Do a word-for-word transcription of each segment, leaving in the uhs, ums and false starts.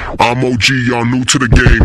I'm O G, y'all new to the game.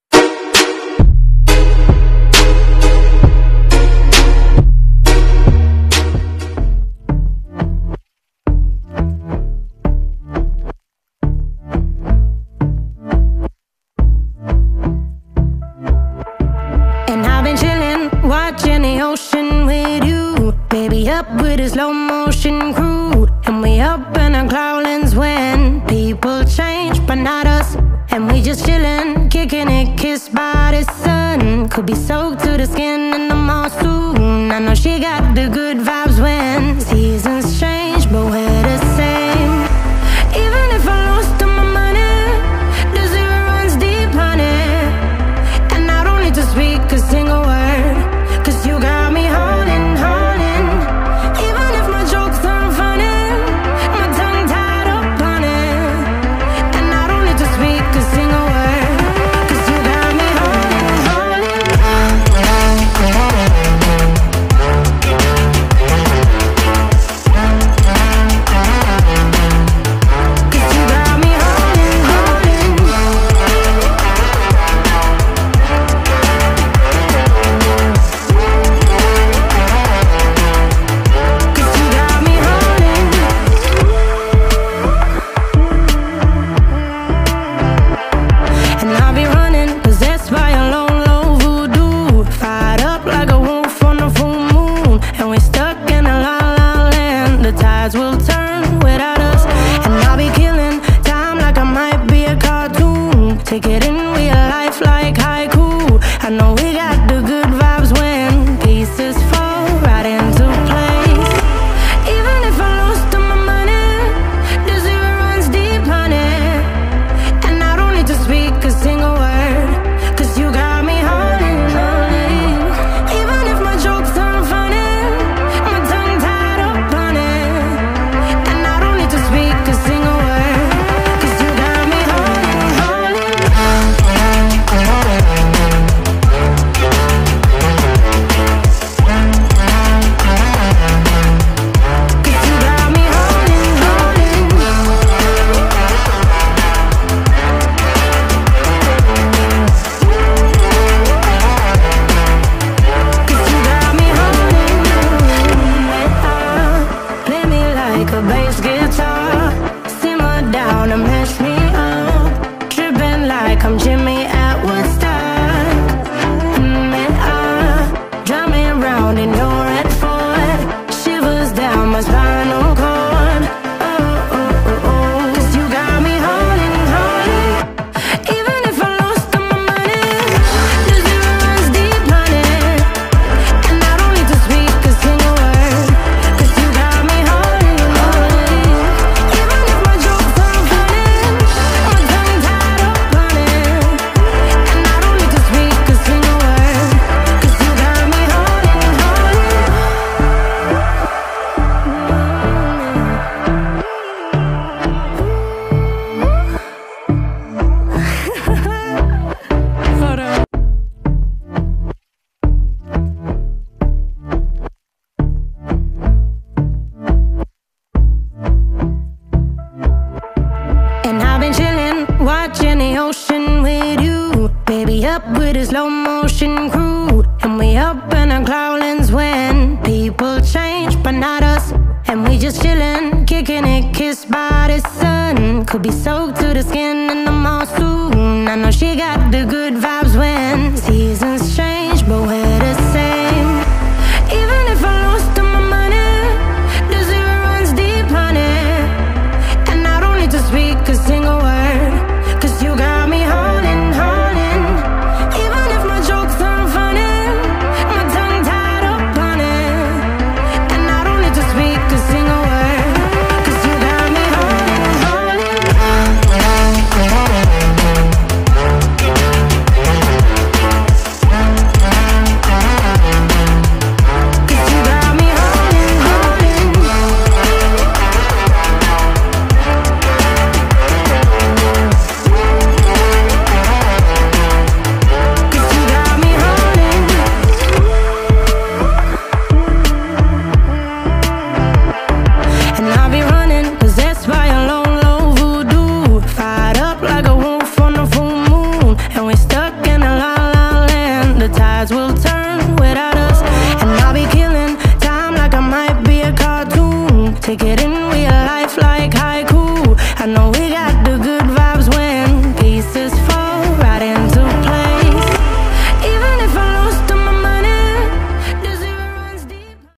And I've been chillin', watching the ocean with you. Baby up with a slow motion crew. And we up in our clouds when people change, but not us. And we just chillin', kicking it, kissed by the sun. Could be soaked to the skin in the mall soon. I know she got the good vibes when seasons change, but we're the same. Even if I lost all my money, the zero runs deep, honey. And I don't need to speak a single word, cause you got me holding, holding. Even if my jokes aren't funny, my tongue tied up on it. And I don't need to speak a single word, cause you got me holding, holding. Cause you got me holding, holding. Cause you got me holding. And I'll be running, possessed by a low, low voodoo. Fired up like a wolf on a full moon. And we're stuck in a la la land. The tides will turn without us. And I'll be killing time like I might be a cartoon. Take it in real life like haiku. I know we got the good vibes when pieces fall right into place. Even if I lost all my money, the zero runs deep, honey. And I don't need to speak a single word, cause you got me holding, holding. Even if my jokes aren't funny, my tongue tied up on it. And I don't need to speak a single word, cause you got me holding, holding. Cause you got me holding, holding. Cause you got me holding. Play me like a bass guitar, simmer down and mash me up. Tripping like I'm Jimmy at Woodstock. Mm, and I drum me round in your red Ford, shivers down my spinal cord. Oh, oh, oh, oh. Cause you got me holding, holding. Even if I lost all my money, the zero runs deep, honey. And I don't need to speak a single word, cause you got me holding, holding. Even if my jokes aren't funny, my tongue tied up on it. And I don't need to speak a single word, cause you got me holding, holding. Hold on. And I've been chillin', watching the ocean with you. Baby up with a slow motion crew. And we up in our clouds when people change, but not us. And we just chillin', kicking it, kissed by the sun. Could be soaked to the skin in the mall soon. I know she got the good vibes when seasons change, but we're the same. Even if I lost all my money, the zero runs deep, honey. And I don't need to speak a single word, cause you got me holding, holding. Even if my jokes aren't funny, my tongue tied up on it. And I don't need to speak a single word, cause you got me holding, holding. Take it in